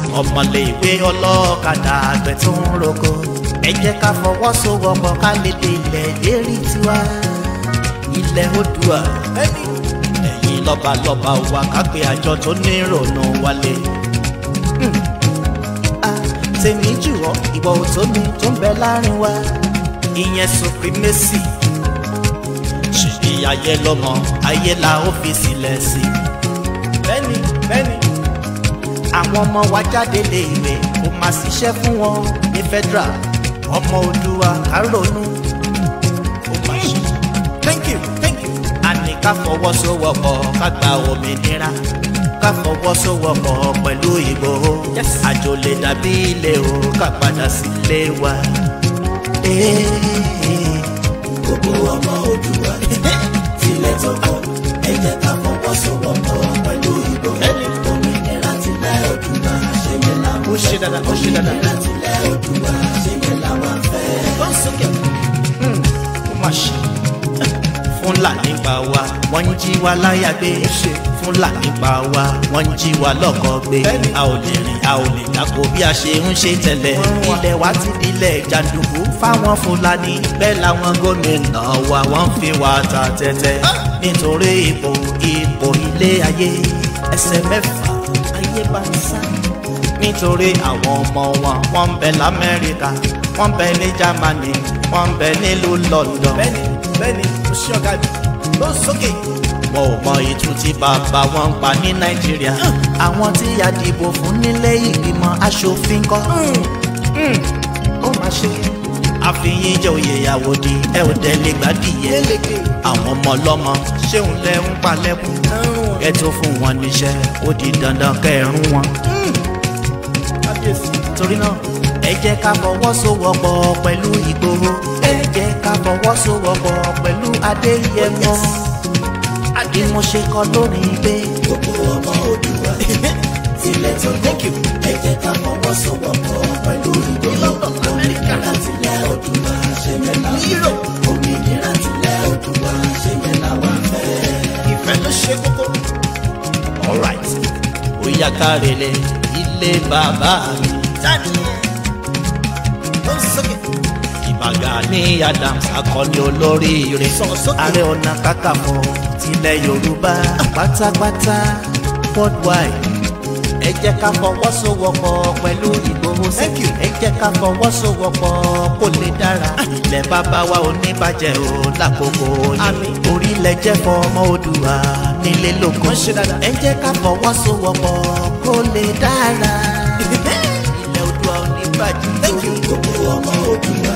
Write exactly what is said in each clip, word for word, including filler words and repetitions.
ọmọléèwé ọlọ́kadà àgbẹ̀ tó ń roko ẹ jẹ́ ká fọwọ́sowọ́pọ̀ ká lè dé ilẹ̀ lérí tiwa ilẹ̀ Oòduà ẹ̀yin lọ́balọ́ba wa ká pé àjọ tó ní ìrònú wálé. tèmi jùlọ ìwọ òtó mi tó ń bẹ láàrin wa ìyẹn supremacy ṣèbí ayé lọ́mọ ayé la ó fi sílẹ̀ sí. bẹ́ẹ̀ni bẹ́ẹ̀ni àwọn ọmọ wa jáde lè ìwé kó máa ṣiṣẹ́ fún wọn ní federal ọmọ Oòduà ká ronú. ó máa ṣe thank you thank you. a ní ká fọwọ́sowọ́pọ̀ ká gba òmìnira ká fọwọ́sowọ́pọ̀ pẹ̀lú Ìgbòho àjò lè dàbí ilé o ká padà sílé wa. gbogbo ọmọ Oòduà tilẹ̀ tó kọ́ ẹ jẹ́ ká fọwọ́sowọ́pọ̀ pẹ̀lú Ìgbòho òmìnira tilẹ̀ Oòduà ṣe yẹ làwọn ó ṣe dáadáa ó ṣe dáadáa. òmìnira tilẹ̀ Oòduà ṣe yẹ làwọn fẹ́. ó sókè ó má ṣe Fúlàní pa wá wọ́n ń jí wa láyà gbé Fúlàní pa wá wọ́n ń jí wa lọ́kọ̀ gbé a ò lè rìn a ò lè dàpọ̀ bí a ṣe ń ṣe tẹ́lẹ̀ ilẹ̀ wa ti dilẹ̀ jàǹdùkú fáwọn Fúlàní bẹ́ẹ̀ làwọn gómìnà wa wọ́n ń fi wá ta tẹ́tẹ́ nítorí ipò ipò ilé ayé ẹsẹ̀ mẹ́fà ayé bá ń sá nítorí àwọn ọmọ wọn wọ́n ń bẹ l'Amẹ́ríkà wọ́n ń bẹ ní Germany wọ́n ń bẹ nílùú London. bẹ́ẹ̀ni bẹ́ẹ̀ni o ṣe ọ̀gá mi ló sókè. wọn ò mọ ìtú tí bàbá wọn ń pa ní Nàìjíríà àwọn tí a dìbò fún nílé ìgbìmọ̀ aṣòfin kọ́. ó máa ṣe àfihàn jẹ́ oyè ìyàwó di ẹ ò tẹ́lẹ̀ gbádìyẹ àwọn ọmọ ọlọ́mọ ṣéun lẹ́ ń palẹ́kùn ẹ tó fún wọn níṣẹ́ ó di dandan kẹrùn wọn. torí náà ẹ jẹ́ ká fọwọ́sowọ́pọ̀ pẹ̀lú Ìgbòho ẹ jẹ́ ká fọwọ́sowọ́pọ̀ pẹ̀lú Adéyẹmọ àdìmọ̀ṣe kọ lórí ibẹ̀. gbogbo ọmọ Oòduà tilẹ̀ tó kọ́ ẹ jẹ́ ká fọwọ́sowọ́pọ̀ pẹ̀lú Ìgbòho òmìnira tilẹ̀ Oòduà ṣe yẹ làwọn òmìnira tilẹ̀ Oòduà ṣe yẹ làwọn fẹ́. ìfẹ́ ló ṣe kókó. all right ó yá kárẹ̀lẹ̀ ilé bàbá mi. Gani Adams akọni olóríire Ààrẹ Ọ̀nà Kakanfò tilẹ̀ Yorùbá pátápátá worldwide ẹ jẹ́ ká fọwọ́sowọ́pọ̀ pẹ̀lú Ìgbòho sẹ́kì ẹ jẹ́ ká fọwọ́sowọ́pọ̀ kó lè dára ilẹ̀ bàbá wa ò ní bàjẹ́ o lákòókò yìí orílẹ̀ jẹ́ fọmọ Oòduà nílé lóko ẹ jẹ́ ká fọwọ́sowọ́pọ̀ kó lè dára ilẹ̀ Oòduà ò ní bàjẹ́ o gbogbo ọmọ Oòduà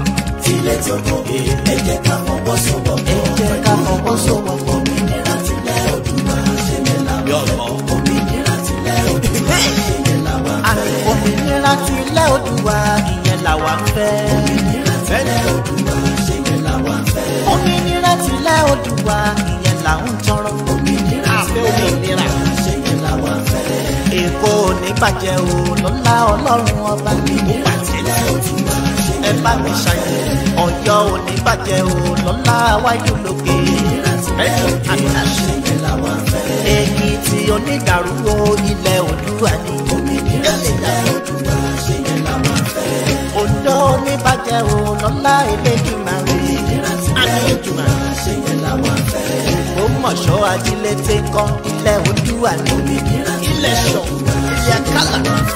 tilẹ̀ tó kọ́ ẹ jẹ́ ká fọwọ́sowọ́pọ̀ ẹ jẹ́ ká fọwọ́sowọ́pọ̀ òmìnira tilẹ̀ Oòduà ṣe yẹ làwọn òmìnira tilẹ̀ Oòduà ṣe yẹ làwọn fẹ́. òmìnira tilẹ̀ Oòduà ìyẹn làwa ń fẹ́. òmìnira tilẹ̀ Oòduà ṣe yẹ làwọn fẹ́. òmìnira tilẹ̀ Oòduà ìyẹn là ń tọrọ. òmìnira tilẹ̀ Oòduà ṣe yẹ làwọn fẹ́. Èkó ò ní bàjẹ́ o lọ́lá Ọlọ́run ọba. òmìnira tilẹ̀ Oòduà ṣe ẹ yẹ bá làwọn mi fẹ́. ṣàyẹ̀ Ọ̀yọ́ ò ní bàjẹ́ o lọ́lá wájú lókè. òmìnira tilẹ̀ Oòduà ṣe yẹ làwọn fẹ́. Èkìtì onídàrú o ilẹ̀ Oòduà ni. òmìnira tilẹ̀ Oòduà ṣe yẹ làwọn fẹ́. Oǹdó ò ní bàjẹ́ o lọ́lá Elédùmarè. òmìnira tilẹ̀ Oòduà ṣe yẹ làwọn fẹ́. Ògbómọ̀ṣọ́ ajílété kan ilẹ̀ Oòduà ni. òmìnira ilẹ̀ tilẹ̀ Ṣọ̀ Oòduà ilẹ̀ Akálà.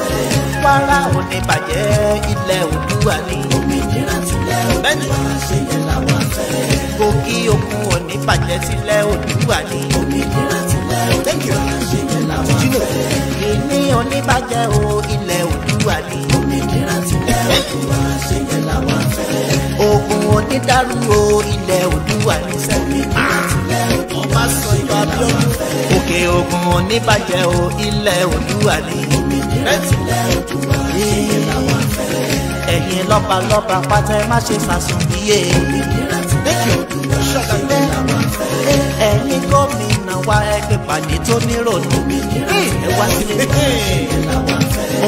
Kwara ò ní bàjẹ́ ilẹ̀ Oòduà ni. òmìnira tilẹ̀ Oòduà ṣe yẹ làwọn fẹ́. Kogi Òkun ò ní bàjẹ́ tilẹ̀ Oòduà ni. òmìnira tilẹ̀ Oòduà ṣe yẹ làwọn fẹ́. Ìní ò ní bàjẹ́ o ilẹ̀ Oòduà ni. òmìnira tilẹ̀ Oòduà ṣe yẹ làwọn fẹ́. Ògùn ò ní dàrú o ilẹ̀ Oòduà ni. òmìnira tilẹ̀ Oòduà ṣe yẹ làwọn fẹ́. Òkè Ògùn ò ní bàjẹ́ o ilẹ̀ Oòduà ni. òmìnira tilẹ̀ Oòduà ṣe yẹ làwọn fẹ́. Ẹ̀yin lọ́balọ́ba pátá ẹ má ṣe sàsùnbíyè. òmìnira tilẹ̀ Oòduà ṣe yẹ làwọn fẹ́. Ẹ̀yin gómìnà wa ẹgbẹ́ pàdé tó nírònú. òmìnira Ẹ wá sílé. ṣe yẹ làwọn fẹ́. Òmìnira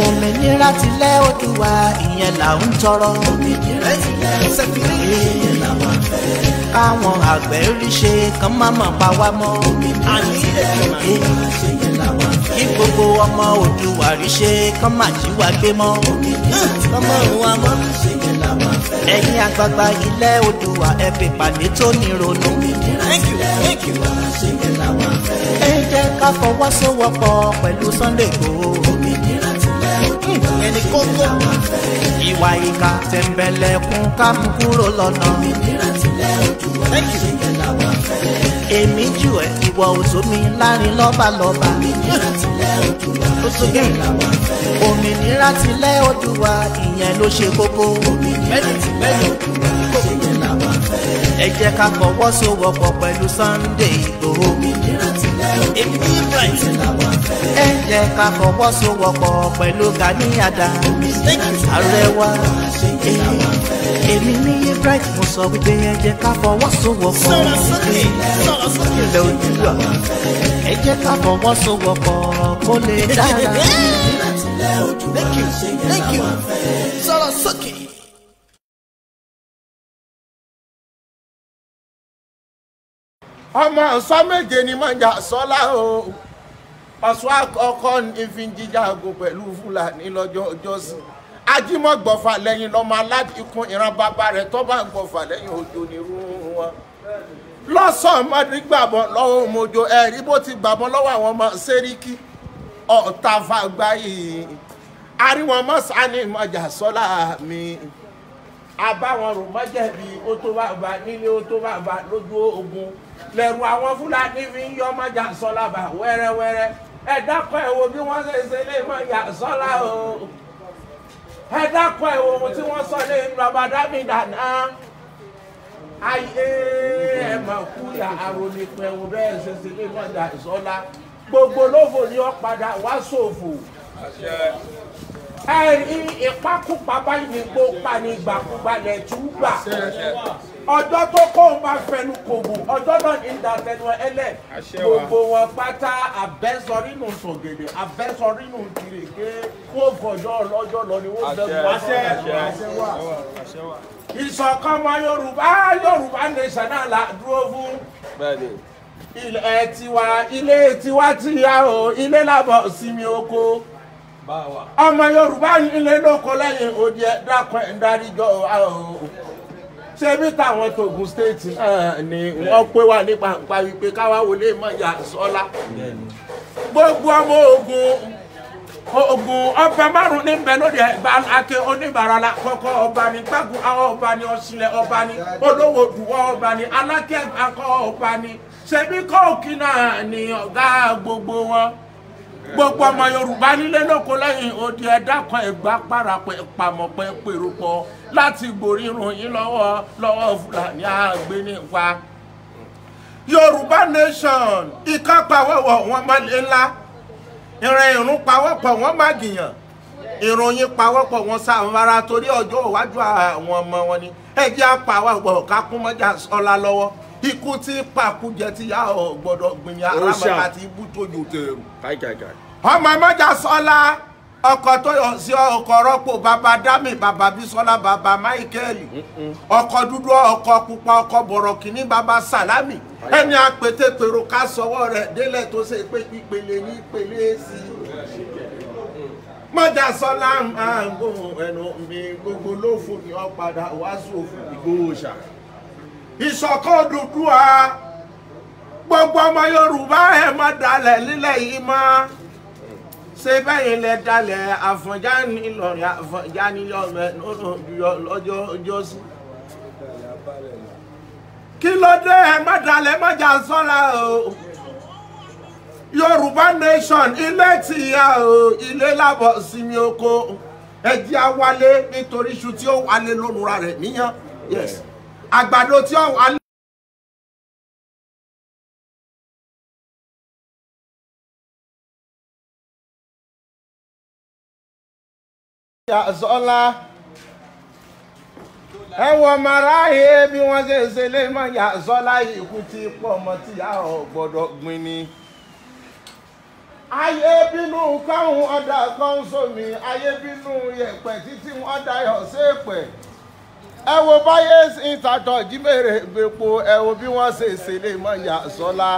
òmìnira tilẹ̀ Oòduà ìyẹn là ń tọrọ. òmìnira tilẹ̀ Oòduà ìyẹn làwọn fẹ́. káwọn àgbẹ̀ rí ṣe kán má mọ̀ pa wá mọ́. òmìnira tilẹ̀ Oòduà ìyẹn làwọn fẹ́. kí gbogbo ọmọ Oòduà rí ṣe kán má jí wa gbé mọ́. òmìnira tilẹ̀ Oòduà ìyẹn làwọn fẹ́. ẹ̀yin àgbààgbà ilẹ̀ Oòduà ẹ fi pàdé tó ní ronú. òmìnira tilẹ̀ Oòduà ìyẹn làwọn fẹ́. ẹ jẹ́ ká fọwọ́sowọ́pọ̀ pẹ̀lú Sunday Igboho. òmìnira tilẹ̀ Oòduà ẹni kókó ìwà ìkà tẹ̀m̀bẹ̀lẹ̀kún ká mú kúrò lọ́nà. òmìnira tilẹ̀ Oòduà ìyẹn làwọn fẹ́. èmi jù ẹ́ ìwọ òṣò mi láàrin lọ́balọ́ba. òmìnira tilẹ̀ Oòduà ìyẹn làwọn fẹ́. òmìnira tilẹ̀ Oòduà ìyẹn ló ṣe kókó. òmìnira tilẹ̀ Oòduà ìyẹn làwọn fẹ́. ẹ jẹ́ ká fọwọ́sowọ́pọ̀ pẹ̀lú Sunday Igboho. òmìnira tilẹ̀ Oòduà ìyẹn làwọn fẹ́. ẹ jẹ́ ká fọwọ́sowọ́pọ̀ pẹ̀lú Gani Adams. ààrẹ wa èmi ní bright mo sọ wípé ẹ jẹ́ ká fọwọ́sowọ́pọ̀. ilẹ̀ Oòduà ẹ jẹ́ ká fọwọ́sowọ́pọ̀ kó lè dára. òmìnira tilẹ̀ Oòduà ìyẹn làwọn fẹ́. sọ̀rọ̀ sókè. ọmọ ọ̀sán méje ni mọ̀jà sọ́lá o ọ̀sán àkọ́kọ́ ní fi ń jíjàgò pẹ̀lú Fúlàní lọ́jọ́ ọjọ́sìn ajímọ̀gbọ̀fà lẹ́yìn lọ́mọ aládìkún ìran bàbá rẹ̀ tó bá ń gbọ̀fà lẹ́yìn òjò nírú wọn. lọ́sàn-án mọ́dún gbàbọ̀ lọ́wọ́ mojo ẹ̀rí bó ti gbàbọ̀ lọ́wọ́ àwọn ọmọ Sẹ́ríkì ọ̀tá fàgbà yìí àríwọ̀n mọ́sánì mọ̀jà sọ́lá mi àbáwọn rò mọ́jẹ̀bi ó tó bàbá nílé ó tó bàbá lójú ogun lẹ́rù àwọn Fúlàní fi ń yọ mọ́jà sọ́lá bá wẹ́rẹ́wẹ́rẹ́ ẹ dákọ̀ ẹ̀ wo bí wọ́n ṣe ṣe lé mọ́jà sọ́lá o ẹ dákọ̀ ẹ̀ wo ohun tí wọ́n sọ lé bàbá dámì dáná ayé ẹ̀ mà kú yà àròlé pẹ̀wò bẹ́ẹ̀ ṣe ṣe lé mọ́jà sọ́lá gbogbo lófò ni ó padà wá ṣòfò ẹ̀rí ìpakúpa báyìí ní gbópa ní ìgbàkúgbalẹ̀ túgbà ọjọ́ tó kó o máa fẹnu kòbò ọjọ́ náà ní ìdàtẹnu ẹlẹ́ gbogbo wọn pátá abẹ́sọ̀rínù sọ̀gẹ̀dẹ̀ abẹ́sọ̀rínù kìrìkì kó fọjọ́ ọlọ́jọ́ lọ ni wọ́n bẹ̀rù wáṣẹ́ ìṣọ̀kan ọmọ Yorùbá Yorùbá nation náà là dúró fún ilé tiwa ilé tiwa ti yá o ilé làbọ̀ sinmi oko ọmọ Yorùbá ilé lóko lẹ́yìn odi ẹ̀ dákun ẹ̀ ń dáríjọ́ ṣebí táwọn t'Ògùn state náà ni wọ́n pé wà nípa nípa wípé káwá wọlé mọ̀jà sọ́lá gbogbo ọmọ Ògùn Ògùn ọba márùn ní bẹ lóde ẹgbà ake oníbàárà la kọ́kọ́ ọba ní gbàgùn àwọn ọba ní Ọ̀ṣìlẹ̀ ọba ní olówó dùwọ́ ọba ní alákẹ́gbà kọ́ ọba ní ṣebí kọ́ọ̀kì náà ni ọ̀gá gbogbo wọn gbogbo ọmọ Yorùbá nílé lóko lẹ́yìn odi ẹ̀dá kan ẹ̀gbá parapẹ̀ pamọ́pẹ́ pèrò pọ̀ láti gbòrírun yín lọ́wọ́ lọ́wọ́ Fúlàní àgbénípa Yorùbá nation ìka pàwọ́wọ́ wọn má lé ńlá ìrìn ìrún pawọ́pọ̀ wọn má gìyàn ìròyìn pawọ́pọ̀ wọn sàmúra torí ọjọ́ iwájú àwọn ọmọ wọn ni ẹjẹ́ àpàwọ́pọ̀ kákúmọ́jà sọ́lá lọ́wọ́ ikú tí pàkújẹ tí yá ọ gbọ́dọ̀ gbìyàn arámọ̀ká tí ibú tó jò tẹ̀rù. ọmọ mọ́jà sọ́lá ọkọ̀ tó yọ sí ọkọ̀ rọ́pò bàbá dámì bàbá bísọ́lá bàbá máìkẹ́lì ọkọ̀ dúdú ọkọ̀ pupa ọkọ̀ bọ̀rọ̀ kìíní bàbá sàlámì ẹni àpètèpèrò ká sọwọ́ rẹ̀ délẹ̀ tó ṣe pé ìpele ní ìpele sí i. mọ́jà sọ́lá máa ń gbóhùn ẹnu mi gbogbo lófo ni ọ padà wá sófin Ìgbòho ṣá. ìṣọ̀kan Odùduwà gbogbo ọmọ Yorùbá ẹ̀ má dalẹ̀ nílẹ̀ yìí mọ́ ṣe bẹ́yìn lẹ dalẹ̀ Àfọ̀njá nílọrin Àfọ̀njá nílọrin lọ́jọ́ ọjọ́ sí. kí ló dé ẹ má dalẹ̀ mọ́jà sọ́la o Yorùbá nation ilé tìyà o ilé lábọ̀ sinmi oko ẹ̀jẹ̀ á wálé nítorí iṣu tí ó wálé lónúra rẹ̀ níyàn yes àgbàdo tí ó wálé. Yàsọ́lá ẹ̀wọ̀n maráyé bí wọ́n ṣe ṣe lé mọ́ Yàsọ́lá ikú tí pọ̀ mọ́ tí a ò gbọ́dọ̀ gbin ni ayé bínú káwọn ọ̀dà kan sómi ayé bínú yẹ̀pẹ̀ títí wọ́n dayọ̀ sépè ẹ wo báyé ìtàtọ̀ jímèrè gbèpo ẹ wo bí wọ́n ṣe ṣẹlẹ̀ mọ́ ìyá sọ́lá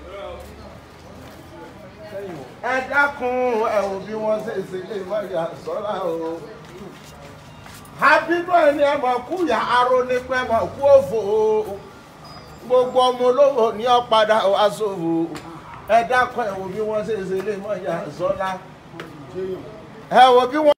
ẹ dákun ẹ wo bí wọ́n ṣe ṣẹlẹ̀ mọ́ ìyá sọ́lá o àbínú ẹni ẹ mọ̀ kú yà aró nípa ẹ mọ̀ kú òfò gbogbo ọmọ olówó ní ọ̀padà aṣòwò ẹ dákun ẹ wo bí wọ́n ṣe ṣẹlẹ̀ mọ́ ìyá sọ́lá ẹ wo bí wọ́n.